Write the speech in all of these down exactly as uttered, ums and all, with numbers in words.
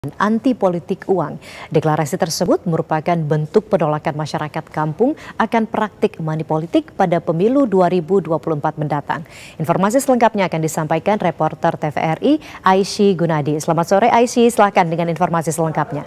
Anti politik uang. Deklarasi tersebut merupakan bentuk penolakan masyarakat kampung akan praktik money politik pada pemilu dua ribu dua puluh empat mendatang. Informasi selengkapnya akan disampaikan reporter T V R I Aishi Gunadi. Selamat sore Aishi, silakan dengan informasi selengkapnya.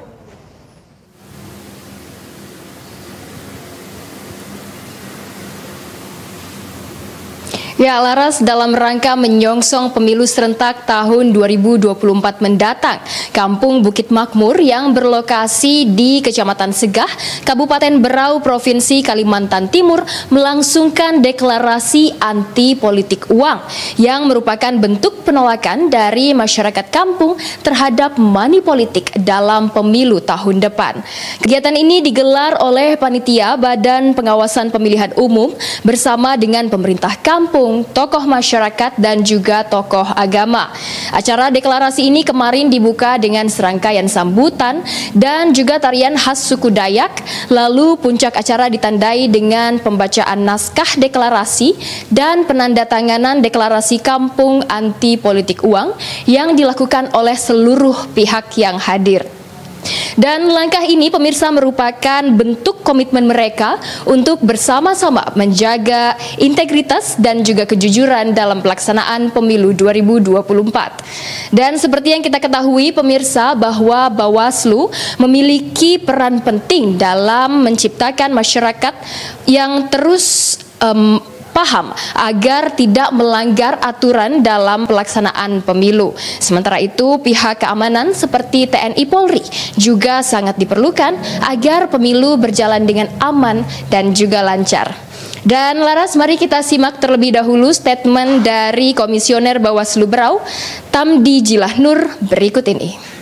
Ya, Laras, dalam rangka menyongsong pemilu serentak tahun dua ribu dua puluh empat mendatang, Kampung Bukit Makmur yang berlokasi di Kecamatan Segah, Kabupaten Berau, Provinsi Kalimantan Timur melangsungkan deklarasi anti politik uang yang merupakan bentuk penolakan dari masyarakat kampung terhadap money politik dalam pemilu tahun depan. Kegiatan ini digelar oleh Panitia Badan Pengawasan Pemilihan Umum bersama dengan pemerintah kampung, tokoh masyarakat dan juga tokoh agama. Acara deklarasi ini kemarin dibuka dengan serangkaian sambutan dan juga tarian khas suku Dayak. Lalu puncak acara ditandai dengan pembacaan naskah deklarasi dan penandatanganan deklarasi kampung anti politik uang yang dilakukan oleh seluruh pihak yang hadir. Dan langkah ini pemirsa merupakan bentuk komitmen mereka untuk bersama-sama menjaga integritas dan juga kejujuran dalam pelaksanaan pemilu dua ribu dua puluh empat. Dan seperti yang kita ketahui pemirsa bahwa Bawaslu memiliki peran penting dalam menciptakan masyarakat yang terus um, paham agar tidak melanggar aturan dalam pelaksanaan pemilu. Sementara itu, pihak keamanan seperti T N I Polri juga sangat diperlukan agar pemilu berjalan dengan aman dan juga lancar. Dan Laras, mari kita simak terlebih dahulu statement dari Komisioner Bawaslu Berau, Tamdi Jilahnur, berikut ini.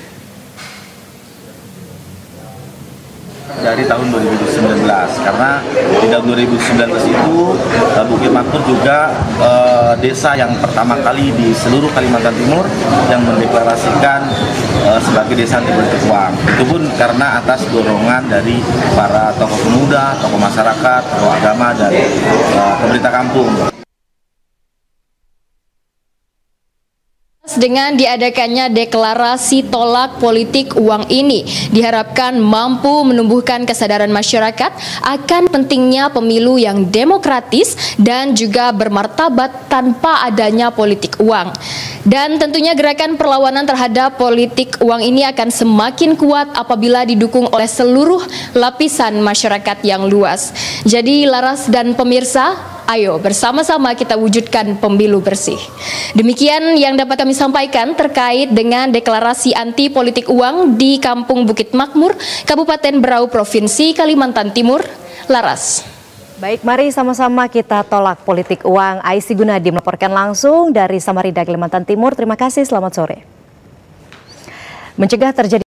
Dari tahun dua ribu sembilan belas, karena di tahun dua ribu sembilan belas itu Bukit Makmur juga eh, desa yang pertama kali di seluruh Kalimantan Timur yang mendeklarasikan eh, sebagai desa anti politik uang. Itu pun karena atas dorongan dari para tokoh pemuda, tokoh masyarakat, tokoh agama, dan eh, pemerintah kampung. Dengan diadakannya deklarasi tolak politik uang ini diharapkan mampu menumbuhkan kesadaran masyarakat akan pentingnya pemilu yang demokratis dan juga bermartabat tanpa adanya politik uang. Dan tentunya gerakan perlawanan terhadap politik uang ini akan semakin kuat apabila didukung oleh seluruh lapisan masyarakat yang luas. Jadi Laras dan pemirsa, ayo bersama-sama kita wujudkan pemilu bersih. Demikian yang dapat kami sampaikan terkait dengan deklarasi anti politik uang di Kampung Bukit Makmur, Kabupaten Berau, Provinsi Kalimantan Timur. Laras. Baik, mari sama-sama kita tolak politik uang. Aishi Gunadi melaporkan langsung dari Samarinda, Kalimantan Timur. Terima kasih, selamat sore. Mencegah terjadi